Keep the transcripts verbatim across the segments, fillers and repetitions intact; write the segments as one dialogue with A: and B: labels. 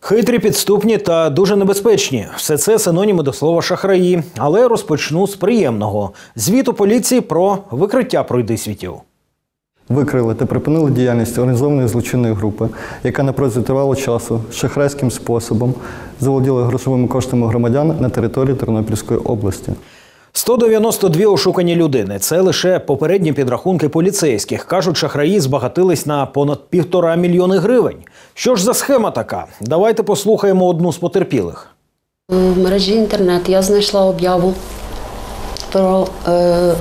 A: Хитрі, підступні та дуже небезпечні – все це синоніми до слова «шахраї». Але розпочну з приємного. Звіт у поліції про викриття пройдисвітів.
B: Викрили та припинили діяльність організованої злочинної групи, яка на протязі тривалого часу шахрайським способом заволоділа грошовими коштами громадян на території Тернопільської області.
A: сто дев'яносто дві ошукані людини – це лише попередні підрахунки поліцейських. Кажуть, шахраї збагатились на понад півтора мільйони гривень. Що ж за схема така? Давайте послухаємо одну з потерпілих.
C: В мережі інтернет я знайшла об'яву про е,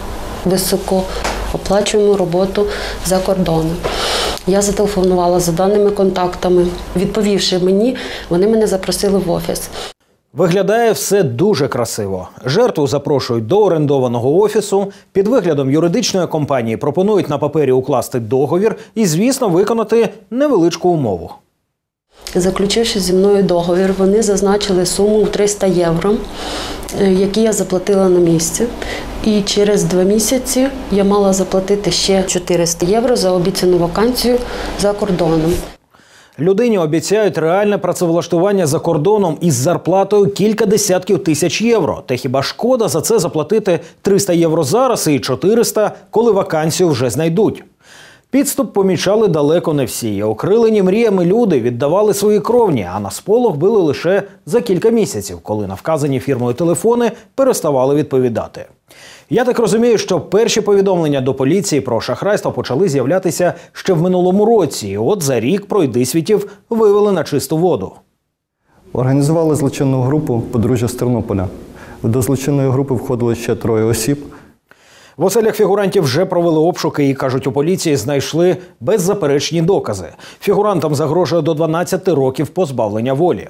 C: високооплачувану роботу за кордоном. Я зателефонувала за даними контактами. Відповівши мені, вони мене запросили в офіс.
A: Виглядає все дуже красиво. Жертву запрошують до орендованого офісу, під виглядом юридичної компанії пропонують на папері укласти договір і, звісно, виконати невеличку умову.
C: Заключивши зі мною договір, вони зазначили суму в триста євро, які я заплатила на місці. І через два місяці я мала заплатити ще чотириста євро за обіцяну вакансію за кордоном.
A: Людині обіцяють реальне працевлаштування за кордоном із зарплатою кілька десятків тисяч євро. Та хіба шкода за це заплатити триста євро зараз і чотириста, коли вакансію вже знайдуть? Підступ помічали далеко не всі. Окрилені мріями люди віддавали свої кровні, а на сполох били лише за кілька місяців, коли на вказані фірмою телефони переставали відповідати. Я так розумію, що перші повідомлення до поліції про шахрайство почали з'являтися ще в минулому році. І от за рік пройдисвітів вивели на чисту воду.
B: Організували злочинну групу подружжя з Тернополя. До злочинної групи входили ще троє осіб.
A: В оселях фігурантів вже провели обшуки і, кажуть, у поліції знайшли беззаперечні докази. Фігурантам загрожує до дванадцяти років позбавлення волі.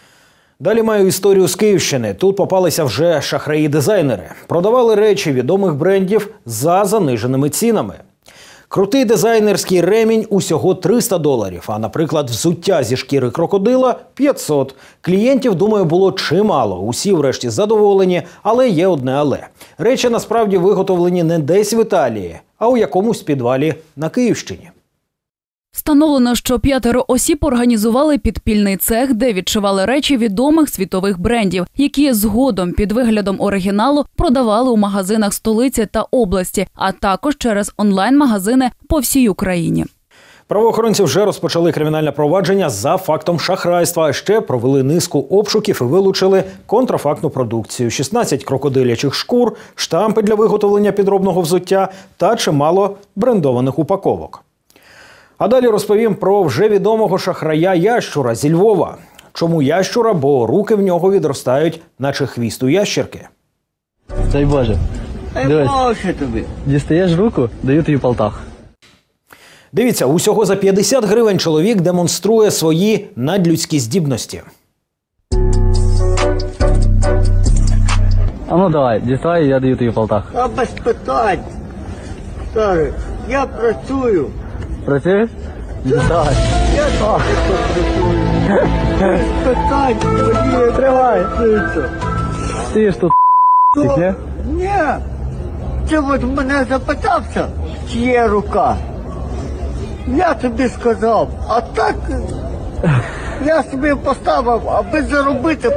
A: Далі маю історію з Київщини. Тут попалися вже шахраї-дизайнери. Продавали речі відомих брендів за заниженими цінами. Крутий дизайнерський ремінь усього триста доларів, а, наприклад, взуття зі шкіри крокодила – п'ятсот. Клієнтів, думаю, було чимало. Усі врешті задоволені, але є одне але. Речі насправді виготовлені не десь в Італії, а у якомусь підвалі на Київщині.
D: Встановлено, що п'ятеро осіб організували підпільний цех, де відшивали речі відомих світових брендів, які згодом під виглядом оригіналу продавали у магазинах столиці та області, а також через онлайн-магазини по всій Україні.
A: Правоохоронці вже розпочали кримінальне провадження за фактом шахрайства, а ще провели низку обшуків і вилучили контрафактну продукцію – шістнадцять крокодилячих шкур, штампи для виготовлення підробного взуття та чимало брендованих упаковок. А далі розповім про вже відомого шахрая-ящура зі Львова. Чому ящура? Бо руки в нього відростають, наче хвіст у ящерки.
E: Дай Боже. Дивись, дістаєш руку, даю тобі полтах.
A: Дивіться, усього за п'ятдесят гривень чоловік демонструє свої надлюдські здібності.
E: А ну давай, дістай, я даю тобі полтах.
F: А без питань. Старий, я працюю.
E: Працюєш? Дістай.
F: Я так працюю. Без питань. Мені
E: Тривай.
F: працюється.
E: Ти ж тут ні?
F: Ні. Ти от мене запитався, чи є рука. Я тобі сказав, а так я собі поставив, аби заробити.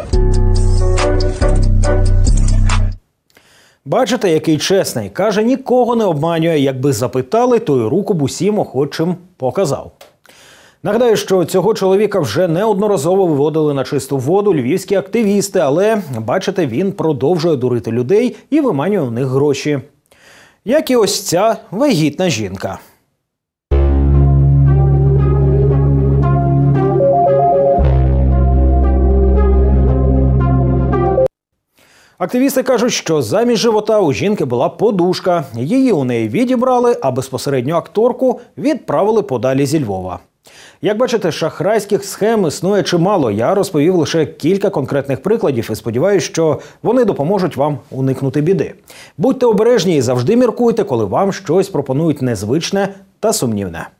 A: Бачите, який чесний. Каже, нікого не обманює. Якби запитали, то й руку б усім охочим показав. Нагадаю, що цього чоловіка вже неодноразово виводили на чисту воду львівські активісти, але, бачите, він продовжує дурити людей і виманює у них гроші. Як і ось ця вагітна жінка. Активісти кажуть, що замість живота у жінки була подушка. Її у неї відібрали, а безпосередньо акторку відправили подалі зі Львова. Як бачите, шахрайських схем існує чимало. Я розповів лише кілька конкретних прикладів і сподіваюся, що вони допоможуть вам уникнути біди. Будьте обережні і завжди міркуйте, коли вам щось пропонують незвичне та сумнівне.